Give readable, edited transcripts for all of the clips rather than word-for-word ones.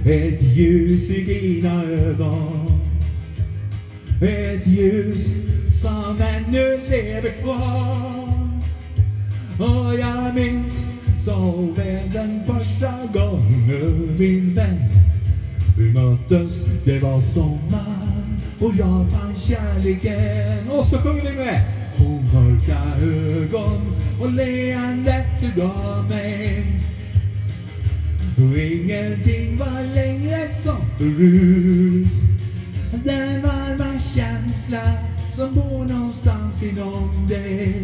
ett ljus i dina ögon. Ett ljus som ännu lever kvar. Och jag minns så väl den första gången min vän vi möttes, det var sommar och jag fann kärleken. Och så sjöng vi med. Två mörka ögon och leendet du gav mig. Och ingenting var längre som förut. Den varma känsla som bor någonstans inom dig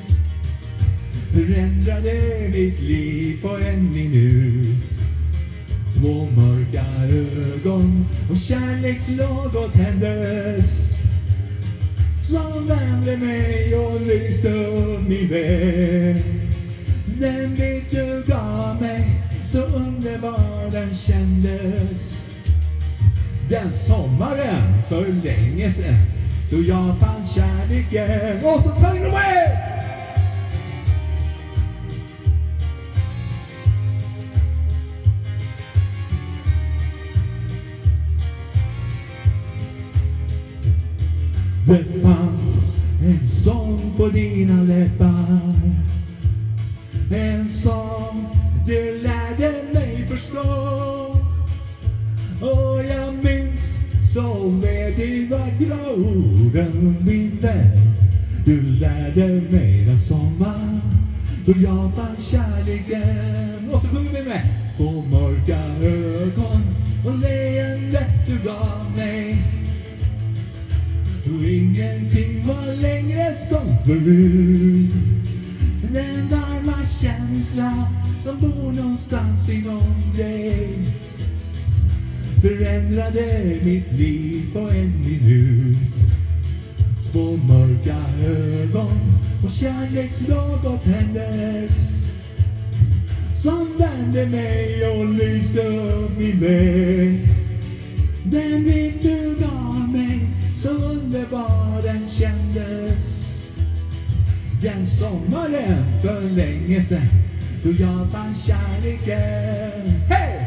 förändrade mitt liv på en minut. Två mörka ögon och kärlekslågor tändes som värmde mig och lyste upp min väg. Den blick du gav mig, så underbar den kändes. Den sommaren för länge sedan då jag fann kärleken. Och så tar ni med! Det fanns en sång på dina läppar, en sång du lärde mig förstå. Och jag minns så väl de vackra orden, min vän. Du lärde mig den sommar då jag fann kärleken. Och så sjunger vi med. Två mörka ögon och leendet du gav mig. Och ingenting var längre som förut. Den varma känsla som bor någonstans inom dig förändrade mitt liv på en minut. Två mörka ögon och kärlekslågor tändes som värmde mig och lyste upp min väg. Den blick du gav mig, så underbar den kändes. Den sommaren för länge sedan då jag fann kärleken. Hej!